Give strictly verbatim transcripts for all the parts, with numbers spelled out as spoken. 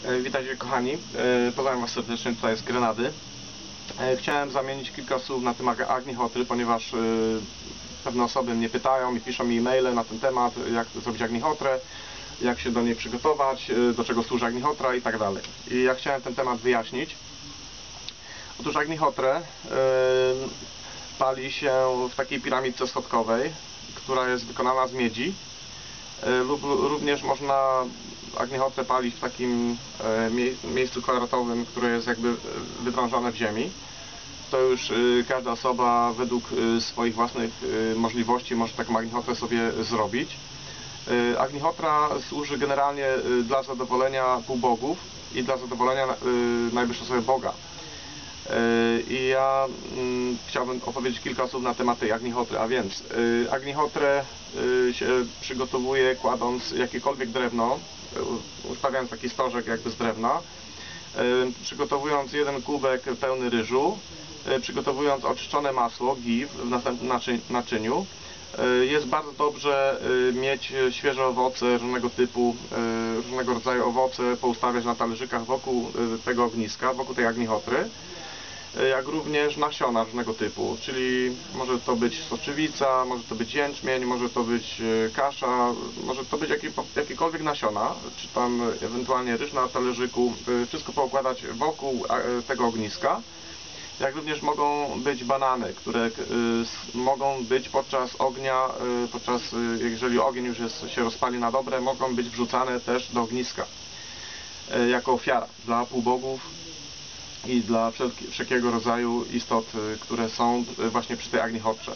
Witajcie kochani, pozdrawiam Was serdecznie tutaj z Grenady. Chciałem zamienić kilka słów na temat Agnihotry, ponieważ pewne osoby mnie pytają i piszą mi e-maile na ten temat, jak zrobić Agnihotrę, jak się do niej przygotować, do czego służy Agnihotra i tak dalej. I ja chciałem ten temat wyjaśnić. Otóż Agnihotrę pali się w takiej piramidce schodkowej, która jest wykonana z miedzi, lub również można Agnihotrę palić w takim miejscu kwadratowym, które jest jakby wydrążone w ziemi. To już każda osoba według swoich własnych możliwości może taką Agnihotrę sobie zrobić. Agnihotra służy generalnie dla zadowolenia półbogów i dla zadowolenia najwyższego sobie Boga. I ja mm, chciałbym opowiedzieć kilka słów na temat tej Agnihotry, a więc y, Agnihotrę y, się przygotowuje kładąc jakiekolwiek drewno, y, ustawiając taki stożek jakby z drewna, y, przygotowując jeden kubek pełny ryżu, y, przygotowując oczyszczone masło, gif w następnym naczy naczyniu. Y, jest bardzo dobrze y, mieć świeże owoce różnego typu, y, różnego rodzaju owoce, poustawiać na talerzykach wokół y, tego ogniska, wokół tej Agnihotry, jak również nasiona różnego typu, czyli może to być soczewica, może to być jęczmień, może to być kasza, może to być jakie, jakiekolwiek nasiona, czy tam ewentualnie ryż na talerzyku, wszystko poukładać wokół tego ogniska. Jak również mogą być banany, które mogą być podczas ognia, podczas, jeżeli ogień już jest, się rozpali na dobre, mogą być wrzucane też do ogniska jako ofiara dla półbogów i dla wszelkiego rodzaju istot, które są właśnie przy tej Agnihotrze.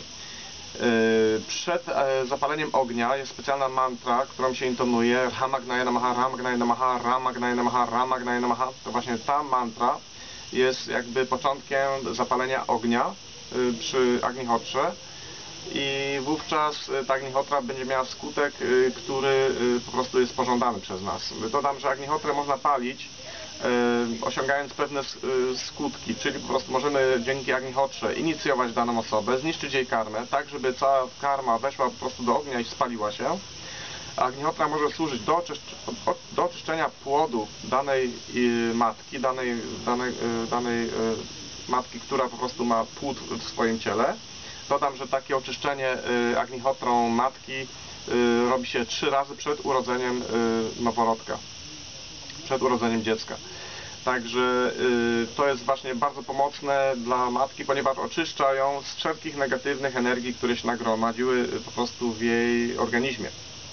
Przed zapaleniem ognia jest specjalna mantra, którą się intonuje Rama Gnaya Namaha, Rama Gnaya Namaha, Rama Gnaya Namaha, Rama Gnaya Namaha. To właśnie ta mantra jest jakby początkiem zapalenia ognia przy Agnihotrze i wówczas ta Agnihotra będzie miała skutek, który po prostu jest pożądany przez nas. Dodam, że Agnihotrę można palić osiągając pewne skutki, czyli po prostu możemy dzięki Agnihotrze inicjować daną osobę, zniszczyć jej karmę, tak żeby cała karma weszła po prostu do ognia i spaliła się. Agnihotra może służyć do, oczyszcz do oczyszczenia płodu danej matki, danej, danej, danej matki, która po prostu ma płód w swoim ciele. Dodam, że takie oczyszczenie Agnihotrą matki robi się trzy razy przed urodzeniem noworodka. przed urodzeniem dziecka. Także y, to jest właśnie bardzo pomocne dla matki, ponieważ oczyszcza ją z wszelkich negatywnych energii, które się nagromadziły y, po prostu w jej organizmie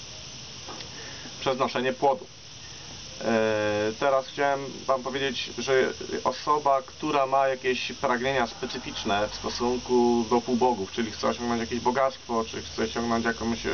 przez noszenie płodu. Y, teraz chciałem Wam powiedzieć, że osoba, która ma jakieś pragnienia specyficzne w stosunku do półbogów, czyli chce osiągnąć jakieś bogactwo, czy chce osiągnąć jakąś y,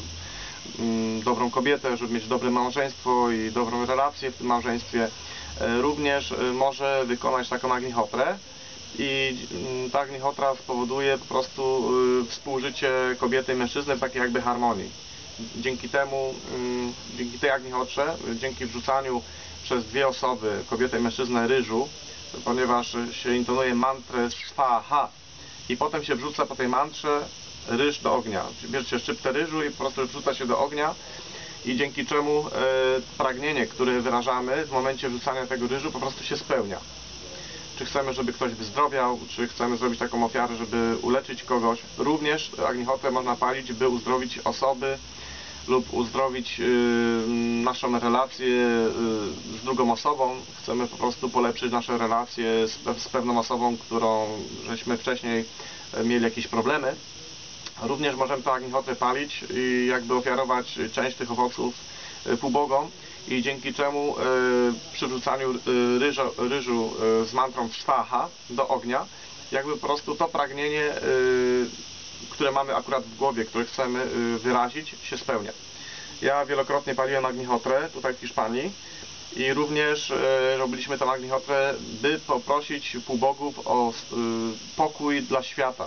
dobrą kobietę, żeby mieć dobre małżeństwo i dobrą relację w tym małżeństwie, również może wykonać taką Agnihotrę i ta Agnihotra spowoduje po prostu współżycie kobiety i mężczyzny w takiej jakby harmonii. Dzięki temu, dzięki tej Agnihotrze, dzięki wrzucaniu przez dwie osoby, kobietę i mężczyznę, ryżu, ponieważ się intonuje mantrę Swaha i potem się wrzuca po tej mantrze ryż do ognia. Bierze się szczyptę ryżu i po prostu wrzuca się do ognia i dzięki czemu e, pragnienie, które wyrażamy w momencie wrzucania tego ryżu po prostu się spełnia. Czy chcemy, żeby ktoś wyzdrowiał, czy chcemy zrobić taką ofiarę, żeby uleczyć kogoś. Również Agnihotrę można palić, by uzdrowić osoby lub uzdrowić y, naszą relację y, z drugą osobą. Chcemy po prostu polepszyć nasze relacje z, z pewną osobą, którą żeśmy wcześniej mieli jakieś problemy. Również możemy tę Agnihotrę palić i jakby ofiarować część tych owoców półbogom i dzięki czemu przy wrzucaniu ryżu, ryżu z mantrą Swaha do ognia jakby po prostu to pragnienie, które mamy akurat w głowie, które chcemy wyrazić, się spełnia. Ja wielokrotnie paliłem Agnihotrę tutaj w Hiszpanii i również robiliśmy tę Agnihotrę, by poprosić półbogów o pokój dla świata.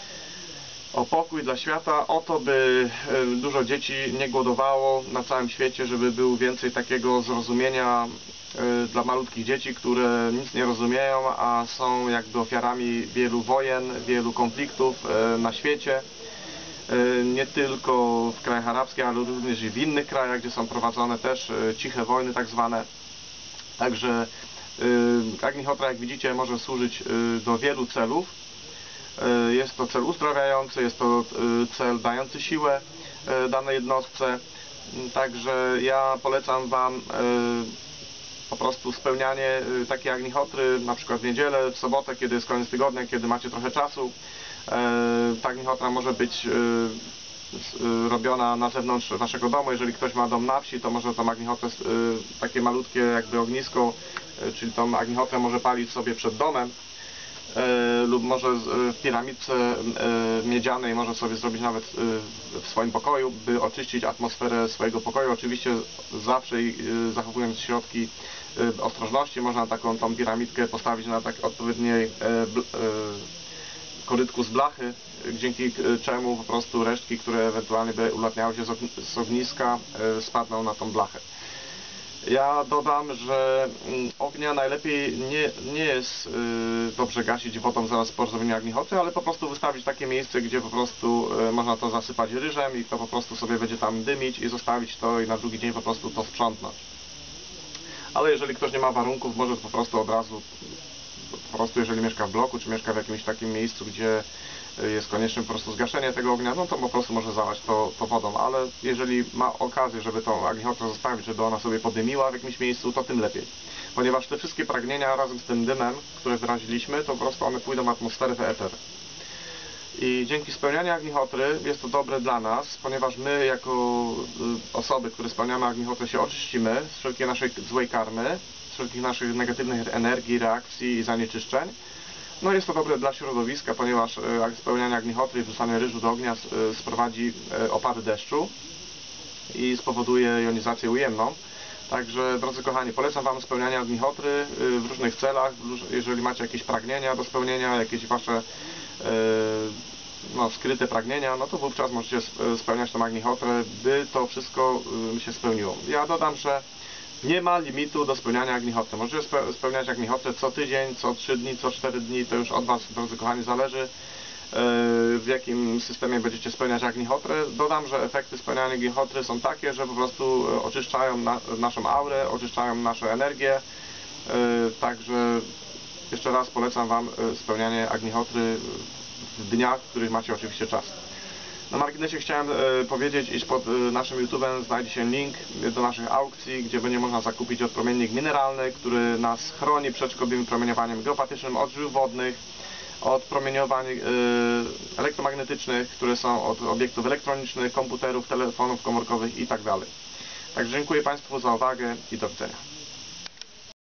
O pokój dla świata, o to, by dużo dzieci nie głodowało na całym świecie, żeby było więcej takiego zrozumienia dla malutkich dzieci, które nic nie rozumieją, a są jakby ofiarami wielu wojen, wielu konfliktów na świecie. Nie tylko w krajach arabskich, ale również i w innych krajach, gdzie są prowadzone też ciche wojny tak zwane. Także agnihotra, jak widzicie, może służyć do wielu celów. Jest to cel uzdrawiający, jest to cel dający siłę danej jednostce. Także ja polecam Wam po prostu spełnianie takiej agnihotry, na przykład w niedzielę, w sobotę, kiedy jest koniec tygodnia, kiedy macie trochę czasu. Ta agnihotra może być robiona na zewnątrz naszego domu. Jeżeli ktoś ma dom na wsi, to może tą agnihotrę, takie malutkie jakby ognisko, czyli tą agnihotrę może palić sobie przed domem, lub może w piramidce miedzianej może sobie zrobić nawet w swoim pokoju, by oczyścić atmosferę swojego pokoju. Oczywiście zawsze zachowując środki ostrożności, można taką tą piramidkę postawić na tak odpowiedniej korytku z blachy, dzięki czemu po prostu resztki, które ewentualnie by ulatniały się z ogniska, spadną na tą blachę. Ja dodam, że ognia najlepiej nie, nie jest dobrze gasić wodą zaraz po zrobieniu agnihotry, ale po prostu wystawić takie miejsce, gdzie po prostu można to zasypać ryżem i to po prostu sobie będzie tam dymić i zostawić to i na drugi dzień po prostu to sprzątnąć. Ale jeżeli ktoś nie ma warunków, może po prostu od razu, po prostu jeżeli mieszka w bloku, czy mieszka w jakimś takim miejscu, gdzie jest konieczne po prostu zgaszenie tego ognia, no to po prostu może zalać to, to wodą, ale jeżeli ma okazję, żeby tą agnihotrę zostawić, żeby ona sobie podymiła w jakimś miejscu, to tym lepiej. Ponieważ te wszystkie pragnienia razem z tym dymem, które wyraziliśmy, to po prostu one pójdą w atmosferę, w eter. I dzięki spełnianiu agnihotry jest to dobre dla nas, ponieważ my jako osoby, które spełniamy agnihotrę, się oczyścimy z wszelkiej naszej złej karmy, z wszelkich naszych negatywnych energii, reakcji i zanieczyszczeń. No jest to dobre dla środowiska, ponieważ spełnianie agnihotry i wrzucanie ryżu do ognia sprowadzi opady deszczu i spowoduje jonizację ujemną. Także, drodzy kochani, polecam Wam spełnianie agnihotry w różnych celach. Jeżeli macie jakieś pragnienia do spełnienia, jakieś Wasze no, skryte pragnienia, no to wówczas możecie spełniać tą agnihotrę, by to wszystko się spełniło. Ja dodam, że nie ma limitu do spełniania agnihotry. Możecie spełniać agnihotrę co tydzień, co trzy dni, co cztery dni. To już od Was, drodzy kochani, zależy, w jakim systemie będziecie spełniać agnihotrę. Dodam, że efekty spełniania agnihotry są takie, że po prostu oczyszczają na, naszą aurę, oczyszczają nasze energię. Także jeszcze raz polecam Wam spełnianie agnihotry w dniach, w których macie oczywiście czas. Na marginesie chciałem e, powiedzieć, iż pod e, naszym YouTube'em znajdzie się link do naszych aukcji, gdzie będzie można zakupić odpromiennik mineralny, który nas chroni przed szkodliwym promieniowaniem geopatycznym, od żył wodnych, od promieniowań e, elektromagnetycznych, które są od obiektów elektronicznych, komputerów, telefonów komórkowych itd. Także dziękuję Państwu za uwagę i do widzenia.